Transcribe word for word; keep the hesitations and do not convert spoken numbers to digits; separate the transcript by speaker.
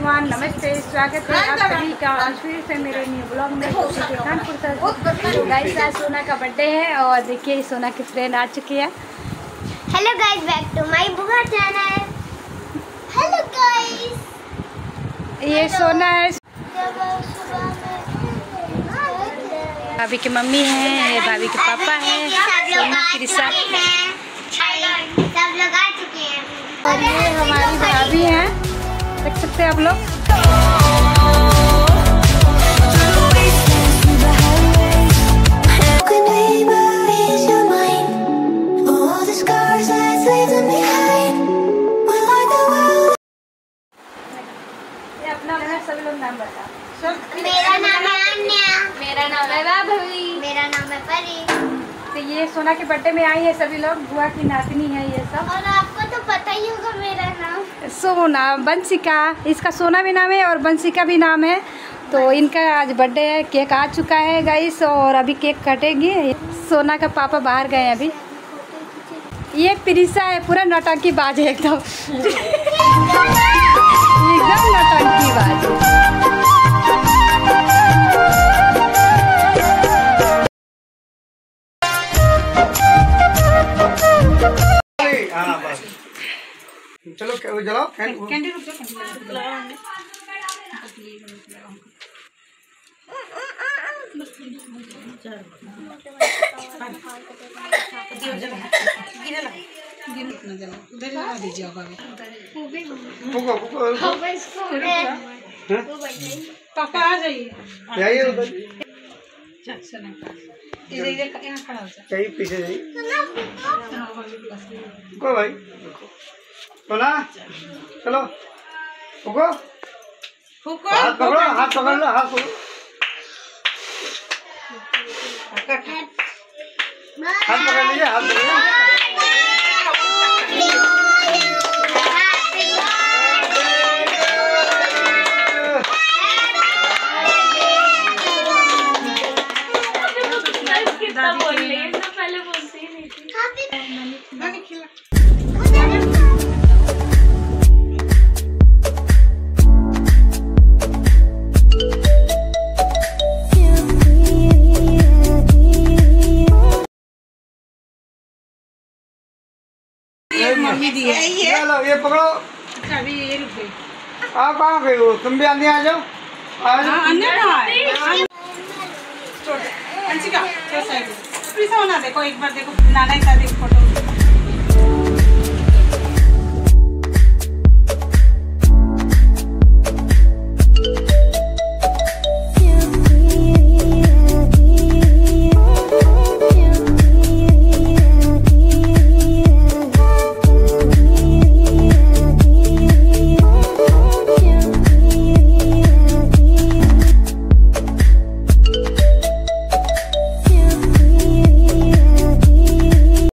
Speaker 1: Everyone, नमस्ते, स्वागत है आप सभी का आज फिर से मेरे न्यू ब्लॉग में। कानपुर से गाइस, आज सोना का बर्थडे है और देखिए सोना की फ्रेंड आ चुकी है।
Speaker 2: Hello guys, back to my बुआ चैनल। हेलो गाइस,
Speaker 1: ये सोना है, भाभी की मम्मी है, ये भाभी के पापा है, सोना कृषा,
Speaker 2: सब लोग आ चुके हैं
Speaker 1: और ये हमारी भाभी हैं, देख सकते हैं आप लोग। ये अपना अपना सभी लोग नाम बता।
Speaker 2: मेरा नाम है अन्या,
Speaker 1: मेरा नाम है भाभी,
Speaker 2: मेरा नाम है परी।
Speaker 1: तो ये सोना के बर्थडे में आई है सभी लोग, बुआ की नातनी है ये सब।
Speaker 2: और आपको तो पता ही होगा मेरा नाम
Speaker 1: सोना, बंसिका, इसका सोना भी नाम है और बंसिका भी नाम है। तो इनका आज बर्थडे है, केक आ चुका है गाइस और अभी केक कटेगी। सोना का पापा बाहर गए अभी। ये प्रिसा है, पूरा नौटंकी बाज है एकदम एकदम नौटंकी बाज।
Speaker 3: चलो जलाओ कैंडी रुक
Speaker 1: पापा आ जाइए,
Speaker 3: चाहिए पीछे जाइए को भाई सोना, चलो फूको, हाथ पकड़ो, हाथ पकड़ लो, हाथ पकड़ो, हाथ पकड़ लीजिए, हाथ पकड़
Speaker 2: पहले बोलती ही नहीं थी।
Speaker 1: मम्मी दी है ये,
Speaker 3: लो ये पकड़ो।
Speaker 1: अभी ये रुक गई।
Speaker 3: आप कहाँ गए हो? तुम भी आने आ जाओ, आ जाओ।
Speaker 1: अन्य कहाँ है? अंशिका, कैसा है? प्लीज होना देखो एक बार, देखो नाना का देख फोटो।